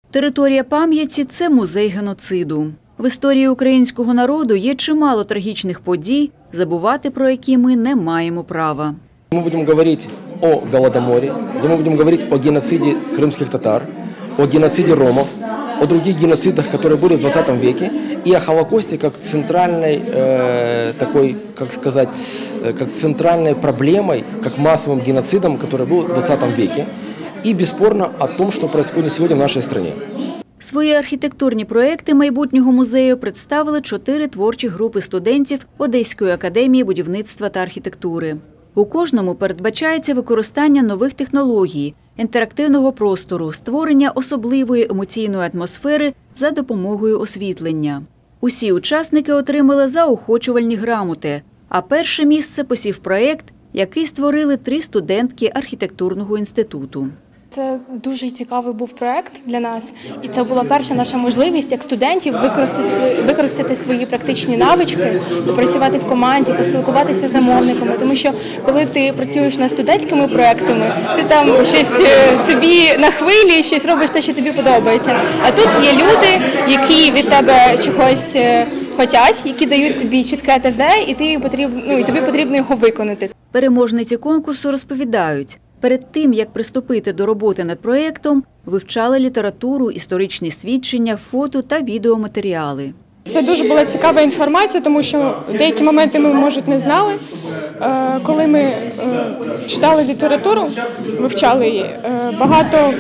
Територія пам'яті – це музей геноциду. В історії українського народу є чимало трагічних подій, забувати про які ми не маємо права. Ми будемо говорити о Голодоморі, ми будемо говорити о геноциді кримських татар, о геноциді ромів, о других геноцидах, які були в 20 веке, и о Холокосте как центральной, как центральной проблемой, как массовым геноцидом, который был в 20 веке, и бесспорно о том, что происходит сегодня в нашей стране. Свої архітектурні проекти майбутнього музею представили 4 творчі групи студентів Одеської академії будівництва та архітектури. У кожному передбачається використання нових технологій, інтерактивного простору, створення особливої емоційної атмосфери за допомогою освітлення. Усі учасники отримали заохочувальні грамоти, а перше місце посів проєкт, який створили 3 студентки архітектурного інституту. Це дуже цікавий був проєкт для нас, і це була перша наша можливість як студентів використати свої практичні навички, працювати в команді, поспілкуватися з замовниками. Тому що коли ти працюєш над студентськими проєктами, ти там щось собі на хвилі, щось робиш те, що тобі подобається. А тут є люди, які від тебе чогось хочуть, які дають тобі чітке ТЗ, і тобі потрібно його виконати. Переможниці конкурсу розповідають, перед тим, як приступити до роботи над проєктом, вивчали літературу, історичні свідчення, фото та відеоматеріали. Це дуже була цікава інформація, тому що деякі моменти ми, може, не знали. Коли ми читали літературу, вивчали її, багато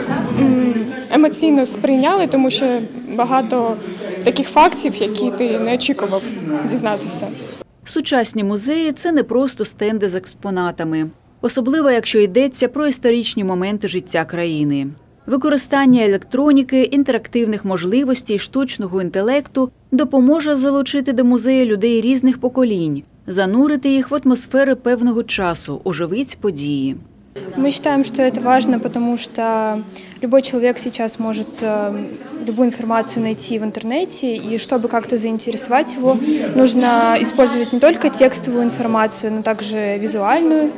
емоційно сприйняли, тому що багато таких фактів, які ти не очікував дізнатися. Сучасні музеї – це не просто стенди з експонатами. Особливо, якщо йдеться про історичні моменти життя країни. Використання електроніки, інтерактивних можливостей, штучного інтелекту допоможе залучити до музею людей різних поколінь, занурити їх в атмосферу певного часу, оживить події. Мы считаем, что это важно, потому что любой человек сейчас может любую информацию найти в интернете, и чтобы как-то заинтересовать его, нужно использовать не только текстовую информацию, но также визуальную.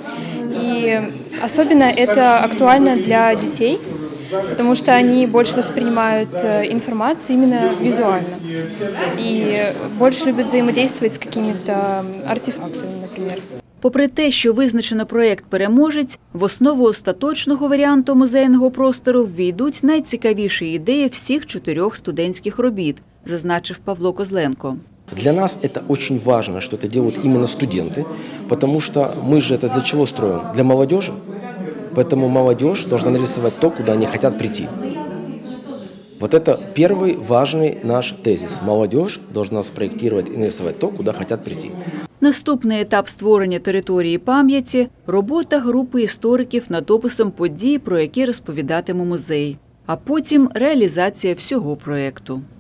И особенно это актуально для детей, потому что они больше воспринимают информацию именно визуально и больше любят взаимодействовать с какими-то артефактами, например. Попри те, що визначено проєкт-переможець, в основу остаточного варіанту музейного простору ввійдуть найцікавіші ідеї всіх 4 студентських робіт, зазначив Павло Козленко. Для нас это очень важно, что это делают именно студенты, потому что мы же это для чего строим? Для молодежи. Поэтому молодежь должна нарисовать то, куда они хотят прийти. Вот это первый важный наш тезис. Молодежь должна спроектировать и нарисовать то, куда хотят прийти. Наступний етап створення території пам'яті – робота групи істориків над описом подій, про які розповідатиме музей. А потім – реалізація всього проєкту.